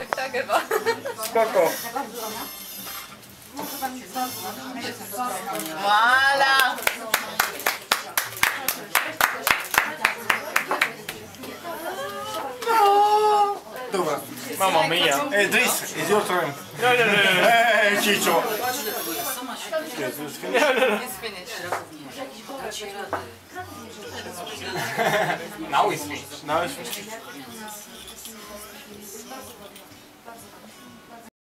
Spoko. Voilà. Dobra. Mamma mia. Hey, Dries, it's your turn. No, no, no, no. Hey, Chicho. Jest finish. Now it's finished. Now it's finished.